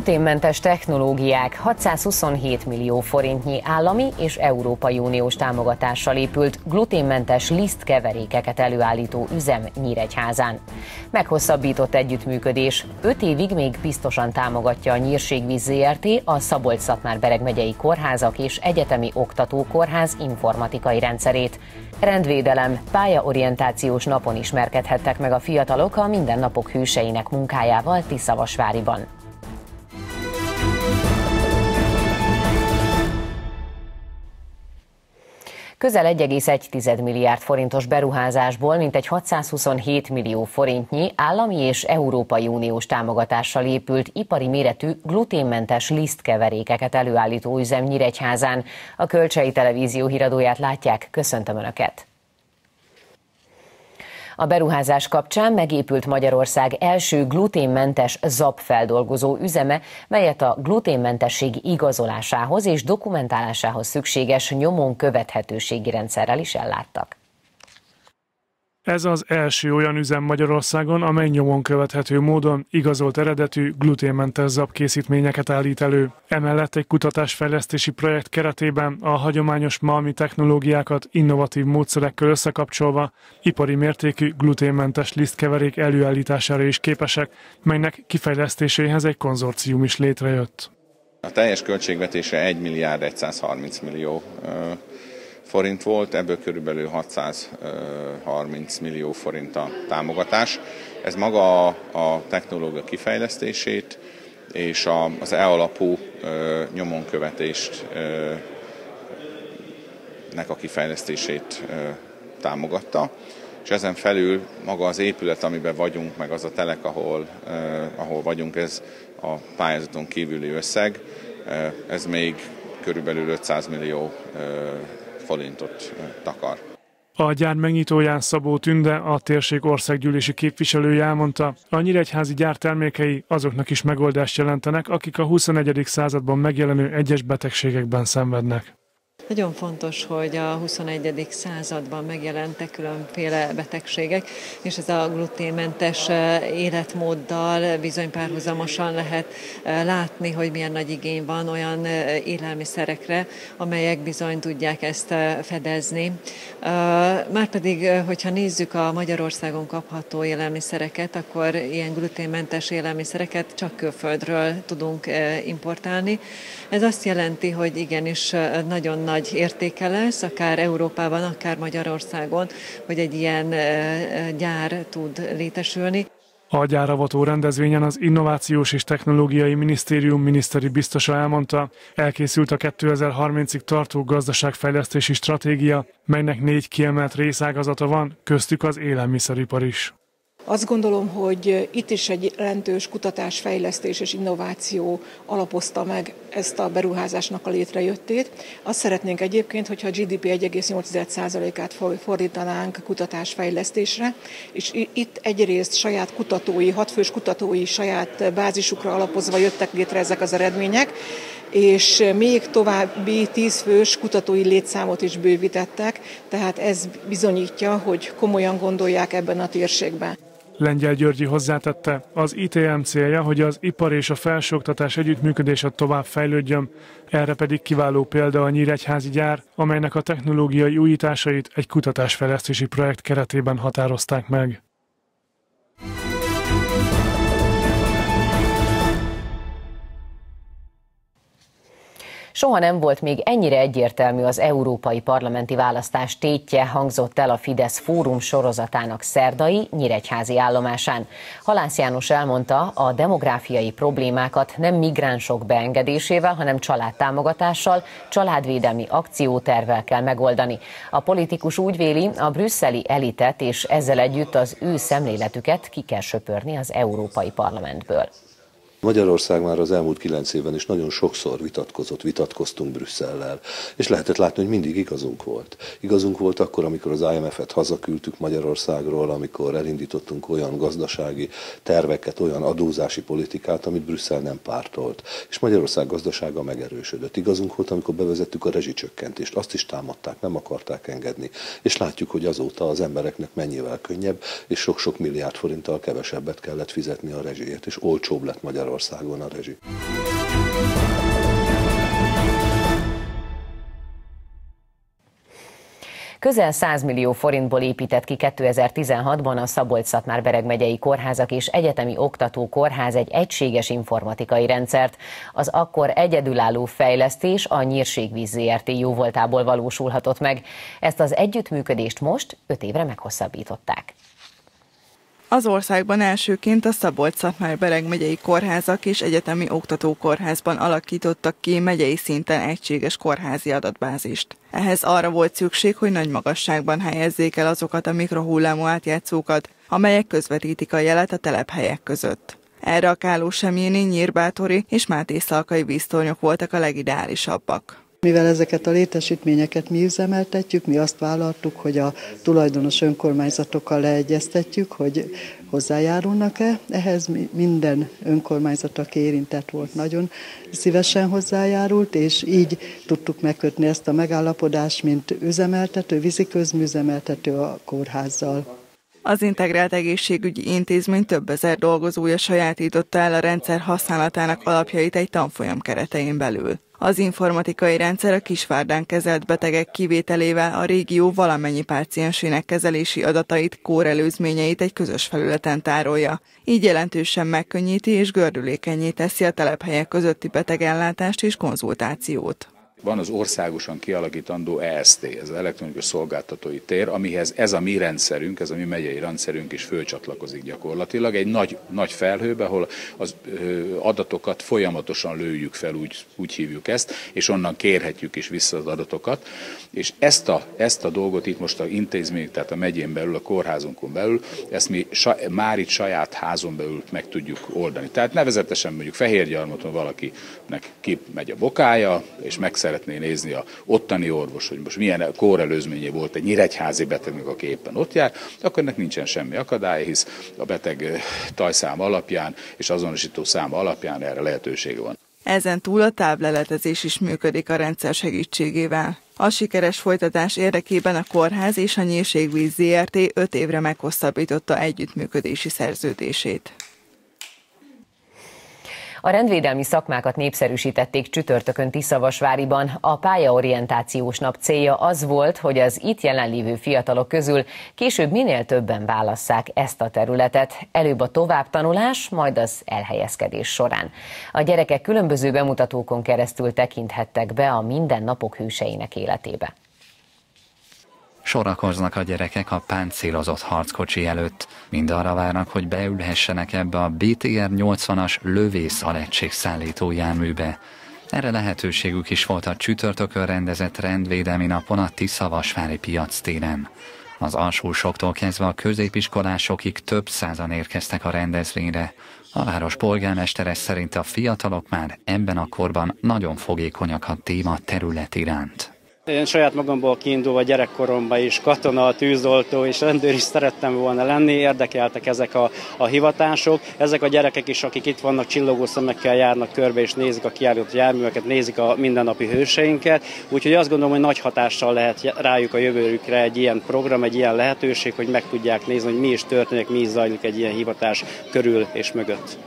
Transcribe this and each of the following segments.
Gluténmentes technológiák 627 millió forintnyi állami és Európai Uniós támogatással épült gluténmentes lisztkeverékeket előállító üzem Nyíregyházán. Meghosszabbított együttműködés 5 évig még biztosan támogatja a Nyírségvíz Zrt., a Szabolcs-Szatmár-Bereg megyei kórházak és egyetemi oktatókórház informatikai rendszerét. Rendvédelem, pályaorientációs napon ismerkedhettek meg a fiatalok a mindennapok hőseinek munkájával Tiszavasváriban. Közel 1,1 milliárd forintos beruházásból mintegy 627 millió forintnyi állami és Európai Uniós támogatással épült ipari méretű gluténmentes lisztkeverékeket előállító üzem Nyíregyházán. A Kölcsei Televízió híradóját látják, köszöntöm Önöket! A beruházás kapcsán megépült Magyarország első gluténmentes zabfeldolgozó üzeme, melyet a gluténmentesség igazolásához és dokumentálásához szükséges nyomon követhetőségi rendszerrel is elláttak. Ez az első olyan üzem Magyarországon, amely nyomon követhető módon igazolt eredetű gluténmentes zabkészítményeket állít elő. Emellett egy kutatásfejlesztési projekt keretében a hagyományos malmi technológiákat innovatív módszerekkel összekapcsolva ipari mértékű gluténmentes lisztkeverék előállítására is képesek, melynek kifejlesztéséhez egy konzorcium is létrejött. A teljes költségvetése 1 milliárd 130 millió forint volt, ebből körülbelül 630 millió forint a támogatás. Ez maga a technológia kifejlesztését és az E-alapú nyomonkövetést nek a kifejlesztését támogatta. És ezen felül maga az épület, amiben vagyunk, meg az a telek, ahol vagyunk, ez a pályázaton kívüli összeg, ez még körülbelül 500 millió forintot takar. A gyár megnyitóján Szabó Tünde, a térség országgyűlési képviselője elmondta, a nyíregyházi gyár termékei azoknak is megoldást jelentenek, akik a 21. században megjelenő egyes betegségekben szenvednek. Nagyon fontos, hogy a 21. században megjelentek különféle betegségek, és ez a gluténmentes életmóddal bizony párhuzamosan lehet látni, hogy milyen nagy igény van olyan élelmiszerekre, amelyek bizony tudják ezt fedezni. Márpedig, hogyha nézzük a Magyarországon kapható élelmiszereket, akkor ilyen gluténmentes élelmiszereket csak külföldről tudunk importálni. Ez azt jelenti, hogy igenis nagyon nagy értéke lesz, akár Európában, akár Magyarországon, hogy egy ilyen gyár tud létesülni. A gyáravató rendezvényen az Innovációs és Technológiai Minisztérium miniszteri biztosa elmondta, elkészült a 2030-ig tartó gazdaságfejlesztési stratégia, melynek 4 kiemelt részágazata van, köztük az élelmiszeripar is. Azt gondolom, hogy itt is egy jelentős kutatás, fejlesztés és innováció alapozta meg ezt a beruházásnak a létrejöttét. Azt szeretnénk egyébként, hogyha a GDP 1,8%-át fordítanánk kutatásfejlesztésre, és itt egyrészt saját kutatói, 6 fős kutatói saját bázisukra alapozva jöttek létre ezek az eredmények, és még további 10 fős kutatói létszámot is bővítettek, tehát ez bizonyítja, hogy komolyan gondolják ebben a térségben. Lengyel Györgyi hozzátette, az ITM célja, hogy az ipar és a felsőoktatás együttműködése tovább fejlődjön, erre pedig kiváló példa a nyíregyházi gyár, amelynek a technológiai újításait egy kutatásfejlesztési projekt keretében határozták meg. Soha nem volt még ennyire egyértelmű az európai parlamenti választás tétje, hangzott el a Fidesz Fórum sorozatának szerdai nyíregyházi állomásán. Halász János elmondta, a demográfiai problémákat nem migránsok beengedésével, hanem családtámogatással, családvédelmi akciótervvel kell megoldani. A politikus úgy véli, a brüsszeli elitet és ezzel együtt az ő szemléletüket ki kell söpörni az Európai Parlamentből. Magyarország már az elmúlt 9 évben is nagyon sokszor vitatkoztunk Brüsszellel, és lehetett látni, hogy mindig igazunk volt. Igazunk volt akkor, amikor az IMF-et hazaküldtük Magyarországról, amikor elindítottunk olyan gazdasági terveket, olyan adózási politikát, amit Brüsszel nem pártolt. És Magyarország gazdasága megerősödött. Igazunk volt, amikor bevezettük a rezsicsökkentést. Azt is támadták, nem akarták engedni. És látjuk, hogy azóta az embereknek mennyivel könnyebb, és sok-sok milliárd forinttal kevesebbet kellett fizetni a rezsiért, és olcsóbb lett Magyarország Magyarországon a rezsi. Közel 100 millió forintból épített ki 2016-ban a Szabolcs-Szatmár-Bereg megyei kórházak és egyetemi oktatókórház egy egységes informatikai rendszert. Az akkor egyedülálló fejlesztés a Nyírségvíz Zrt. Jóvoltából valósulhatott meg. Ezt az együttműködést most 5 évre meghosszabbították. Az országban elsőként a Szabolcs-Szatmár-Bereg megyei kórházak és egyetemi oktatókórházban alakítottak ki megyei szinten egységes kórházi adatbázist. Ehhez arra volt szükség, hogy nagy magasságban helyezzék el azokat a mikrohullámú átjátszókat, amelyek közvetítik a jelet a telephelyek között. Erre a Kálósemjéni, Nyírbátori és Mátészalkai víztornyok voltak a legideálisabbak. Mivel ezeket a létesítményeket mi üzemeltetjük, mi azt vállaltuk, hogy a tulajdonos önkormányzatokkal leegyeztetjük, hogy hozzájárulnak-e. Ehhez minden önkormányzat, aki érintett volt, nagyon szívesen hozzájárult, és így tudtuk megkötni ezt a megállapodást, mint üzemeltető, vízi közműüzemeltető a kórházzal. Az Integrált Egészségügyi Intézmény több ezer dolgozója sajátította el a rendszer használatának alapjait egy tanfolyam keretein belül. Az informatikai rendszer a Kisvárdán kezelt betegek kivételével a régió valamennyi páciensének kezelési adatait, kórelőzményeit egy közös felületen tárolja. Így jelentősen megkönnyíti és gördülékennyé teszi a telephelyek közötti betegellátást és konzultációt. Van az országosan kialakítandó EST, ez az elektronikus szolgáltatói tér, amihez ez a mi rendszerünk, ez a mi megyei rendszerünk is fölcsatlakozik gyakorlatilag. Egy nagy felhőbe, ahol az adatokat folyamatosan lőjük fel, úgy hívjuk ezt, és onnan kérhetjük is vissza az adatokat. És ezt a dolgot itt most az intézmény, tehát a megyén belül, a kórházunkon belül, ezt mi már itt saját házon belül meg tudjuk oldani. Tehát nevezetesen mondjuk Fehérgyarmaton valakinek kimegy a bokája, és meg szeretné nézni a ottani orvos, hogy most milyen kórelőzménye volt egy nyíregyházi betegnek, aki éppen ott jár, akkor ennek nincsen semmi akadálya, hisz a beteg tajszám alapján és azonosító száma alapján erre lehetősége van. Ezen túl a tábleletezés is működik a rendszer segítségével. A sikeres folytatás érdekében a kórház és a Nyírségvíz Zrt. 5 évre meghosszabbította együttműködési szerződését. A rendvédelmi szakmákat népszerűsítették csütörtökön Tiszavasváriban. A pályaorientációs nap célja az volt, hogy az itt jelenlévő fiatalok közül később minél többen válasszák ezt a területet. Előbb a továbbtanulás, majd az elhelyezkedés során. A gyerekek különböző bemutatókon keresztül tekinthettek be a mindennapok hőseinek életébe. Sorakoznak a gyerekek a páncélozott harckocsi előtt. Mind arra várnak, hogy beülhessenek ebbe a BTR 80-as lövész alegységszállító járműbe. Erre lehetőségük is volt a csütörtökön rendezett rendvédelmi napon a Tiszavasvári piactéren. Az alsósoktól kezdve a középiskolásokig több százan érkeztek a rendezvényre. A város polgármestere szerint a fiatalok már ebben a korban nagyon fogékonyak a téma terület iránt. Én saját magamból kiindulva gyerekkoromban is katona, tűzoltó és rendőr is szerettem volna lenni, érdekeltek ezek a hivatások. Ezek a gyerekek is, akik itt vannak, csillogó szemekkel járnak körbe és nézik a kiállított járműveket, nézik a mindennapi hőseinket. Úgyhogy azt gondolom, hogy nagy hatással lehet rájuk a jövőjükre egy ilyen program, egy ilyen lehetőség, hogy meg tudják nézni, hogy mi is történik, mi is zajlik egy ilyen hivatás körül és mögött.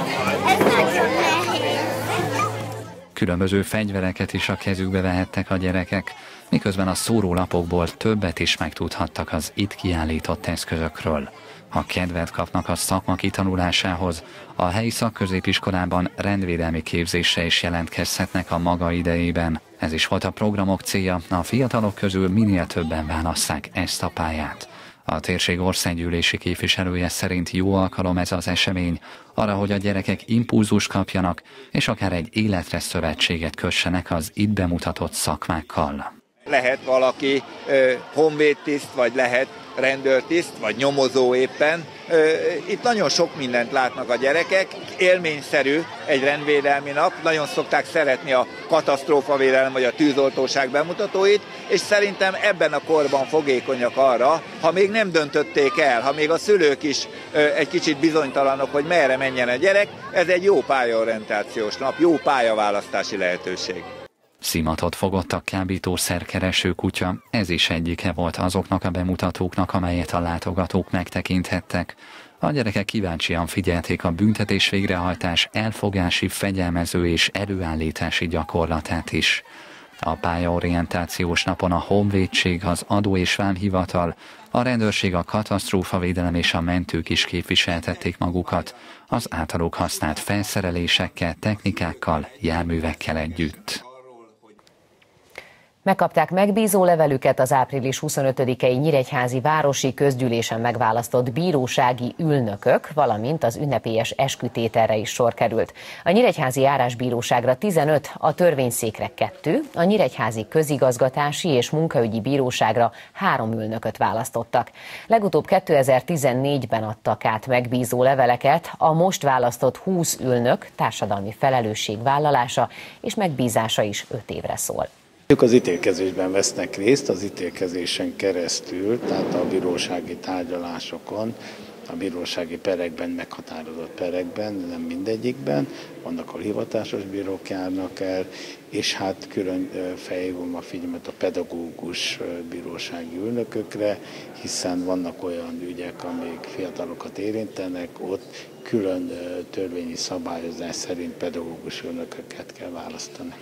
Különböző fegyvereket is a kezükbe vehettek a gyerekek, miközben a szórólapokból többet is megtudhattak az itt kiállított eszközökről. Ha kedvet kapnak a szakma kitanulásához, a helyi szakközépiskolában rendvédelmi képzésre is jelentkezhetnek a maga idejében. Ez is volt a programok célja, a fiatalok közül minél többen válasszák ezt a pályát. A térség országgyűlési képviselője szerint jó alkalom ez az esemény arra, hogy a gyerekek impulzust kapjanak, és akár egy életre szövetséget kössenek az itt bemutatott szakmákkal. Lehet valaki honvédtiszt, vagy lehet rendőrtiszt, vagy nyomozó éppen. Itt nagyon sok mindent látnak a gyerekek, élményszerű egy rendvédelmi nap, nagyon szokták szeretni a katasztrófavédelem vagy a tűzoltóság bemutatóit, és szerintem ebben a korban fogékonyak arra, ha még nem döntötték el, ha még a szülők is egy kicsit bizonytalanok, hogy merre menjen a gyerek, ez egy jó pályaorientációs nap, jó pályaválasztási lehetőség. Szimatot fogott a kábítószerkereső kutya, ez is egyike volt azoknak a bemutatóknak, amelyet a látogatók megtekinthettek. A gyerekek kíváncsian figyelték a büntetés végrehajtás elfogási, fegyelmező és előállítási gyakorlatát is. A pályaorientációs napon a Honvédség, az Adó- és Vámhivatal, a rendőrség, a katasztrófavédelem és a mentők is képviseltették magukat, az általuk használt felszerelésekkel, technikákkal, járművekkel együtt. Megkapták megbízó levelüket az április 25-i nyíregyházi városi közgyűlésen megválasztott bírósági ülnökök, valamint az ünnepélyes eskütételre is sor került. A nyíregyházi járásbíróságra 15, a törvényszékre 2, a nyíregyházi közigazgatási és munkaügyi bíróságra 3 ülnököt választottak. Legutóbb 2014-ben adtak át megbízó leveleket, a most választott 20 ülnök társadalmi felelősségvállalása és megbízása is 5 évre szól. Ők az ítélkezésben vesznek részt, az ítélkezésen keresztül, tehát a bírósági tárgyalásokon, a bírósági perekben, meghatározott perekben, nem mindegyikben, vannak, ahol hivatásos bírók járnak el, és hát külön felhívom a figyelmet a pedagógus bírósági ülnökökre, hiszen vannak olyan ügyek, amik fiatalokat érintenek, ott külön törvényi szabályozás szerint pedagógus ülnököket kell választani.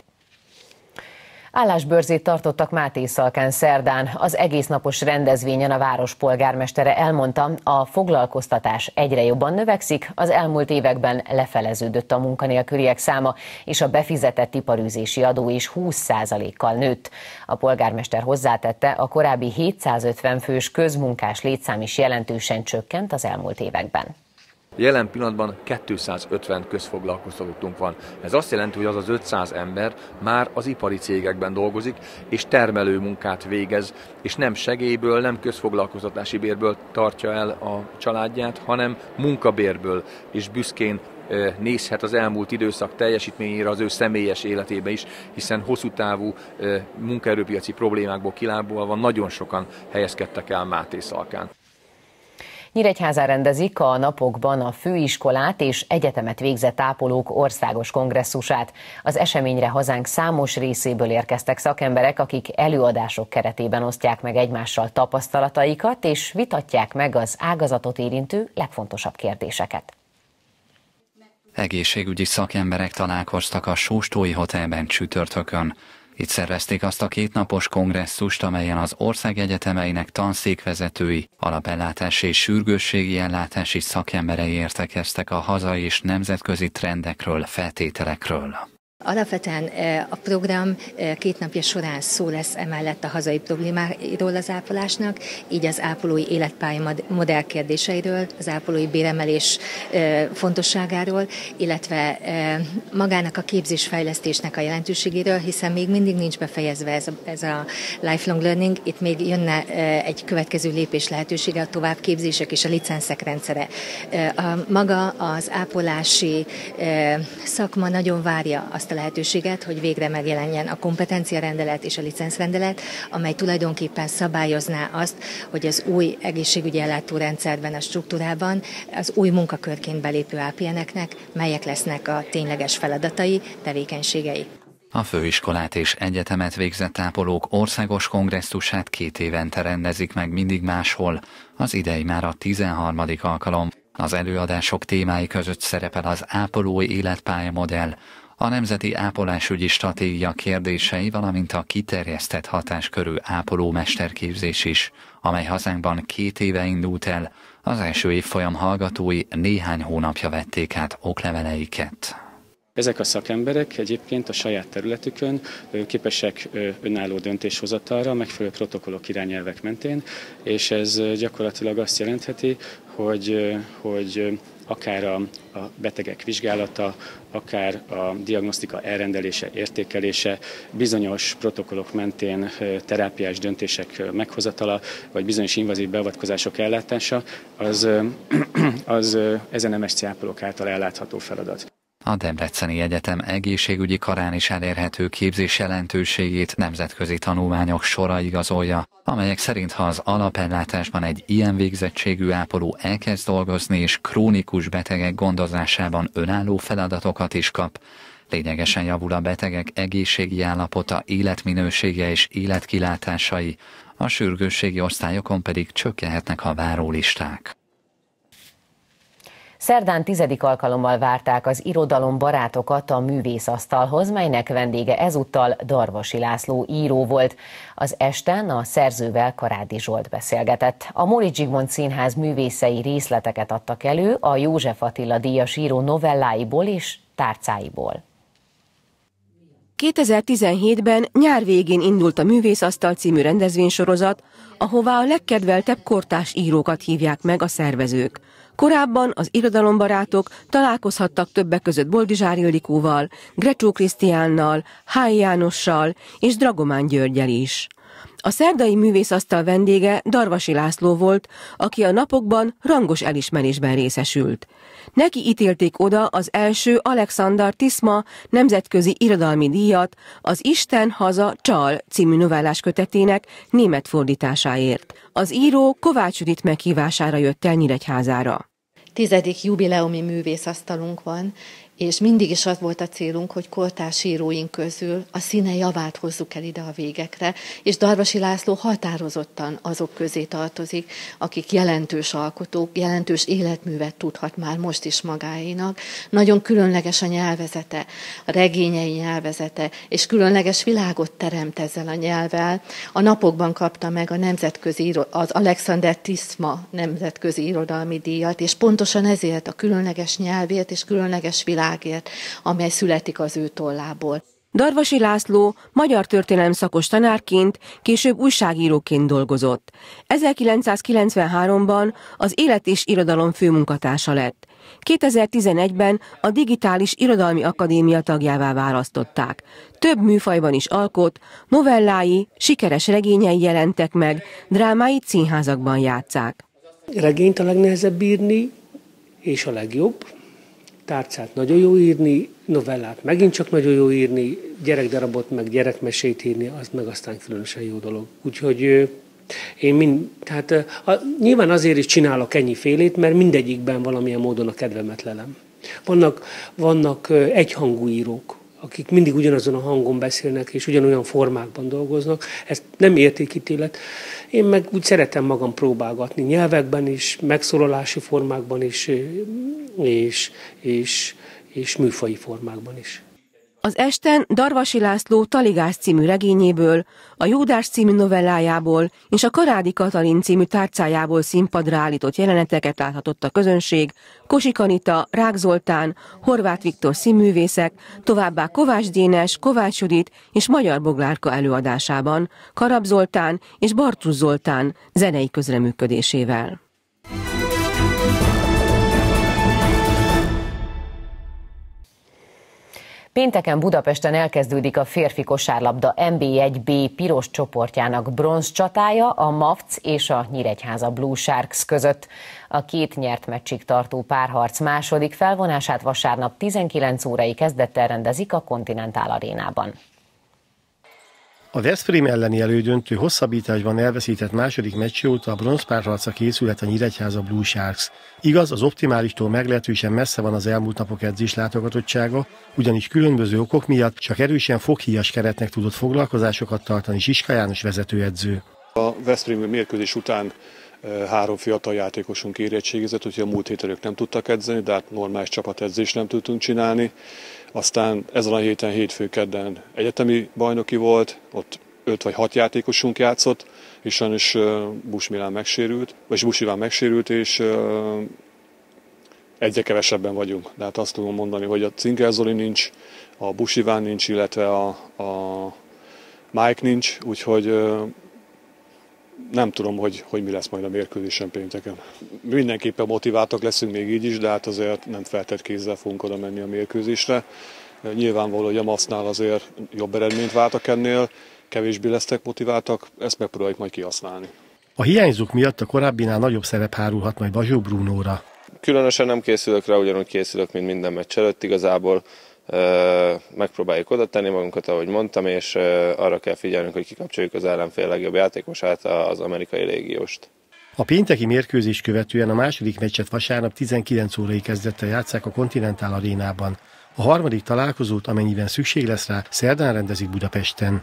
Állásbörzét tartottak Mátészalkán szerdán. Az egésznapos rendezvényen a város polgármestere elmondta, a foglalkoztatás egyre jobban növekszik, az elmúlt években lefeleződött a munkanélküliek száma, és a befizetett iparűzési adó is 20%-kal nőtt. A polgármester hozzátette, a korábbi 750 fős közmunkás létszám is jelentősen csökkent az elmúlt években. Jelen pillanatban 250 közfoglalkoztatottunk van. Ez azt jelenti, hogy az az 500 ember már az ipari cégekben dolgozik, és termelő munkát végez, és nem segélyből, nem közfoglalkoztatási bérből tartja el a családját, hanem munkabérből, és büszkén nézhet az elmúlt időszak teljesítményére az ő személyes életébe is, hiszen hosszú távú munkaerőpiaci problémákból kilábalva nagyon sokan helyezkedtek el Mátészalkán. Nyíregyházán rendezik a napokban a főiskolát és egyetemet végzett ápolók országos kongresszusát. Az eseményre hazánk számos részéből érkeztek szakemberek, akik előadások keretében osztják meg egymással tapasztalataikat, és vitatják meg az ágazatot érintő legfontosabb kérdéseket. Egészségügyi szakemberek találkoztak a Sóstói Hotelben csütörtökön. Itt szervezték azt a 2 napos kongresszust, amelyen az ország egyetemeinek tanszékvezetői, alapellátási és sürgősségi ellátási szakemberei értekeztek a hazai és nemzetközi trendekről, feltételekről. Alapvetően a program 2 napja során szó lesz emellett a hazai problémáiról az ápolásnak, így az ápolói életpálya modell kérdéseiről, az ápolói béremelés fontosságáról, illetve magának a képzésfejlesztésnek a jelentőségéről, hiszen még mindig nincs befejezve ez a lifelong learning, itt még jönne egy következő lépés lehetősége, a továbbképzések és a licenszek rendszere. Maga az ápolási szakma nagyon várja azt a lehetőséget, hogy végre megjelenjen a kompetenciarendelet és a licencrendelet, amely tulajdonképpen szabályozná azt, hogy az új egészségügyi ellátórendszerben, a struktúrában az új munkakörként belépő APN-eknek melyek lesznek a tényleges feladatai, tevékenységei. A főiskolát és egyetemet végzett ápolók országos kongresszusát 2 évente rendezik meg mindig máshol, az idei már a 13. alkalom. Az előadások témái között szerepel az ápolói életpálya modell, a Nemzeti Ápolásügyi Stratégia kérdései, valamint a kiterjesztett hatáskörű ápolómesterképzés is, amely hazánkban 2 éve indult el, az első évfolyam hallgatói néhány hónapja vették át okleveleiket. Ezek a szakemberek egyébként a saját területükön képesek önálló döntéshozatalra, megfelelő protokollok, irányelvek mentén, és ez gyakorlatilag azt jelentheti, hogy akár a betegek vizsgálata, akár a diagnosztika elrendelése, értékelése, bizonyos protokollok mentén terápiás döntések meghozatala, vagy bizonyos invazív beavatkozások ellátása, az ezen MSC ápolók által ellátható feladat. A Debreceni Egyetem egészségügyi karán is elérhető képzés jelentőségét nemzetközi tanulmányok sora igazolja, amelyek szerint ha az alapellátásban egy ilyen végzettségű ápoló elkezd dolgozni és krónikus betegek gondozásában önálló feladatokat is kap, Lényegesen javul a betegek egészségi állapota, életminősége és életkilátásai, a sürgősségi osztályokon pedig csökkenhetnek a várólisták. Szerdán 10. alkalommal várták az irodalombarátokat a művészasztalhoz, melynek vendége ezúttal Darvasi László író volt. Az esten a szerzővel Karádi Zsolt beszélgetett. A Móricz Zsigmond Színház művészei részleteket adtak elő a József Attila díjas író novelláiból és tárcáiból. 2017-ben nyár végén indult a Művészasztal című rendezvénysorozat, ahová a legkedveltebb kortárs írókat hívják meg a szervezők. Korábban az irodalombarátok találkozhattak többek között Boldizsár Ildikóval, Grecsó Krisztiánnal, Hály Jánossal és Dragomán Györggyel is. A szerdai művészasztal vendége Darvasi László volt, aki a napokban rangos elismerésben részesült. Neki ítélték oda az első Alexander Tisma nemzetközi irodalmi díjat az Isten, haza, csal című novellás kötetének német fordításáért. Az író Kovács Judit meghívására jött el Nyíregyházára. 10. jubileumi művészasztalunk van, és mindig is az volt a célunk, hogy kortárs íróink közül a színe javát hozzuk el ide a végekre, és Darvasi László határozottan azok közé tartozik, akik jelentős alkotók, jelentős életművet tudhat már most is magáénak. Nagyon különleges a nyelvezete, a regényei nyelvezete, és különleges világot teremt ezzel a nyelvvel. A napokban kapta meg az Alexander Tisma nemzetközi irodalmi díjat, és pontosan ezért a különleges nyelvért és különleges világért, amely születik az ő tollából. Darvasi László magyar történelem szakos tanárként, később újságíróként dolgozott. 1993-ban az Élet és Irodalom főmunkatársa lett. 2011-ben a Digitális Irodalmi Akadémia tagjává választották. Több műfajban is alkot, novellái, sikeres regényei jelentek meg, drámáit színházakban játsszák. Regényt a legnehezebb írni, és a legjobb. Tárcát nagyon jó írni, novellát megint csak nagyon jó írni, gyerekdarabot meg gyerekmesét írni, az meg aztán különösen jó dolog. Úgyhogy nyilván azért is csinálok ennyifélét, mert mindegyikben valamilyen módon a kedvemet lelem. Vannak egyhangú írók, akik mindig ugyanazon a hangon beszélnek, és ugyanolyan formákban dolgoznak. Ez nem értékítélet. Én meg úgy szeretem magam próbálgatni nyelvekben is, megszólalási formákban is, és műfaji formákban is. Az esten Darvasi László Taligás című regényéből, a Jódás című novellájából és a Karádi Katalin című tárcájából színpadra állított jeleneteket láthatott a közönség, Kosik Anita, Rák Zoltán, Horváth Viktor színművészek, továbbá Kovács Dénes, Kovács Judit és Magyar Boglárka előadásában, Karab Zoltán és Bartusz Zoltán zenei közreműködésével. Pénteken Budapesten elkezdődik a férfi kosárlabda NB1B piros csoportjának bronz csatája a MAFC és a Nyíregyháza Blue Sharks között. A két nyert meccsig tartó párharc második felvonását vasárnap 19 órai kezdettel rendezik a Continental Arénában. A Veszprém elleni elődöntő hosszabbításban elveszített második meccs óta a bronzpárharcra készülhet a Nyíregyháza Blue Sharks. Igaz, az optimálistól meglehetősen messze van az elmúlt napok edzés látogatottsága, ugyanis különböző okok miatt csak erősen foghíjas keretnek tudott foglalkozásokat tartani Siska János vezetőedző. A veszprémi mérkőzés után 3 fiatal játékosunk érettségizett, úgyhogy a múlt héten ők nem tudtak edzeni, de hát normális csapatedzést nem tudtunk csinálni. Aztán ezen a héten, hétfő-kedden egyetemi bajnoki volt, ott 5 vagy 6 játékosunk játszott, és sajnos Busch Iván megsérült, és egyre kevesebben vagyunk. De hát azt tudom mondani, hogy a Cinker Zoli nincs, a Busch Iván nincs, illetve a Mike nincs, úgyhogy nem tudom, hogy mi lesz majd a mérkőzésen pénteken. Mindenképpen motiváltak leszünk még így is, de hát azért nem feltett kézzel fogunk oda menni a mérkőzésre. Nyilvánvaló, hogy a MAFC-nál azért jobb eredményt váltak ennél, kevésbé lesznek motiváltak, ezt megpróbáljuk majd kihasználni. A hiányzók miatt a korábbinál nagyobb szerep hárulhat majd Bazsó Brunóra. Különösen nem készülök rá, ugyanúgy készülök, mint minden meccs előtt igazából. Megpróbáljuk oda tenni magunkat, ahogy mondtam, és arra kell figyelnünk, hogy kikapcsoljuk az ellenfél legjobb játékosát, az amerikai légióst. A pénteki mérkőzést követően a második meccset vasárnap 19 órai kezdettel játsszák a Continental Arénában. A harmadik találkozót, amennyiben szükség lesz rá, szerdán rendezik Budapesten.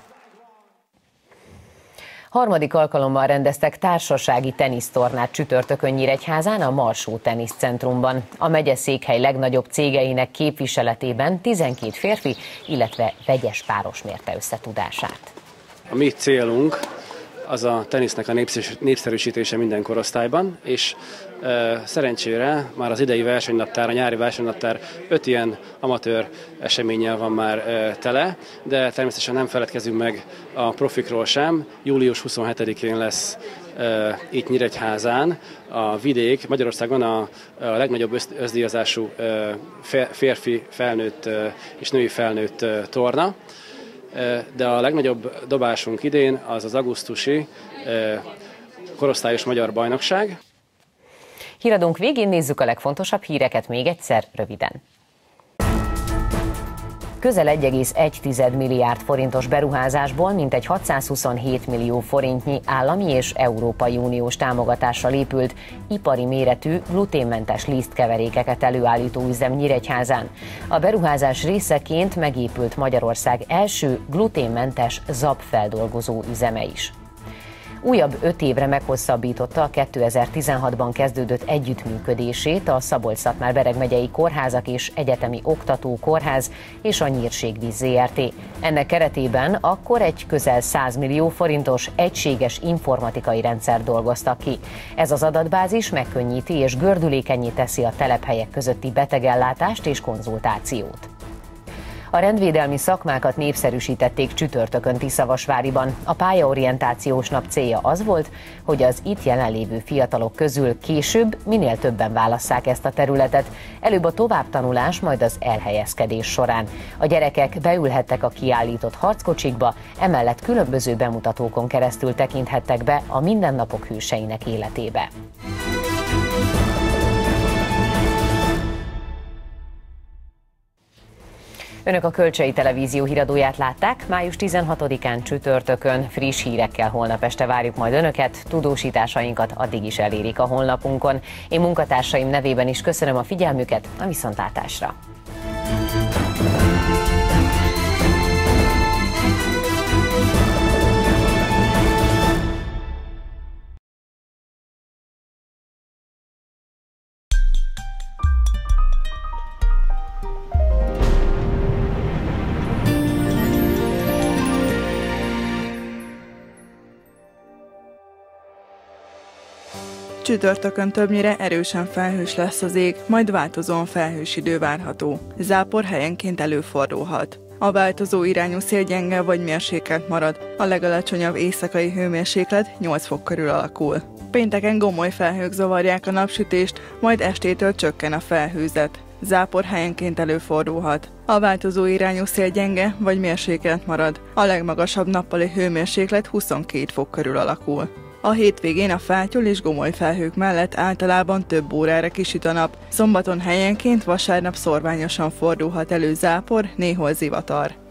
Harmadik alkalommal rendeztek társasági tenisztornát csütörtökön Nyíregyházán, a Marsó Teniszcentrumban. A megyeszékhely legnagyobb cégeinek képviseletében 12 férfi, illetve vegyes páros mérte összetudását. A mi célunk az a tenisznek a népszerűsítése minden korosztályban, és szerencsére már az idei versenynaptár, a nyári versenynaptár 5 ilyen amatőr eseménnyel van már tele, de természetesen nem feledkezünk meg a profikról sem. Július 27-én lesz itt Nyíregyházán a vidék, Magyarországon a legnagyobb özdíjazású férfi felnőtt és női felnőtt torna. De a legnagyobb dobásunk idén az az augusztusi korosztályos magyar bajnokság. Híradónk végén nézzük a legfontosabb híreket még egyszer röviden. Közel 1,1 milliárd forintos beruházásból mintegy 627 millió forintnyi állami és Európai Uniós támogatással épült ipari méretű gluténmentes lisztkeverékeket előállító üzem Nyíregyházán. A beruházás részeként megépült Magyarország első gluténmentes zabfeldolgozó üzeme is. Újabb 5 évre meghosszabbította a 2016-ban kezdődött együttműködését a Szabolcs-Szatmár-Bereg megyei kórházak és egyetemi oktatókórház és a Nyírségvíz Zrt. Ennek keretében akkor egy közel 100 millió forintos egységes informatikai rendszer dolgoztak ki. Ez az adatbázis megkönnyíti és gördülékennyé teszi a telephelyek közötti betegellátást és konzultációt. A rendvédelmi szakmákat népszerűsítették csütörtökön Tiszavasváriban. A pályaorientációs nap célja az volt, hogy az itt jelenlévő fiatalok közül később minél többen válasszák ezt a területet, előbb a továbbtanulás, majd az elhelyezkedés során. A gyerekek beülhettek a kiállított harckocsikba, emellett különböző bemutatókon keresztül tekinthettek be a mindennapok hőseinek életébe. Önök a Kölcsei Televízió híradóját látták, május 16-án csütörtökön. Friss hírekkel holnap este várjuk majd Önöket, tudósításainkat addig is elérik a honlapunkon. Én munkatársaim nevében is köszönöm a figyelmüket, a viszontlátásra! Csütörtökön többnyire erősen felhős lesz az ég, majd változóan felhős idő várható. Zápor helyenként előfordulhat. A változó irányú szél gyenge vagy mérsékelt marad, a legalacsonyabb éjszakai hőmérséklet 8 fok körül alakul. Pénteken gomoly felhők zavarják a napsütést, majd estétől csökken a felhőzet. Zápor helyenként előfordulhat. A változó irányú szél gyenge vagy mérsékelt marad, a legmagasabb nappali hőmérséklet 22 fok körül alakul. A hétvégén a fátyol és gomoly felhők mellett általában több órára kisüt a nap, szombaton helyenként, vasárnap szorványosan fordulhat elő zápor, néhol zivatar.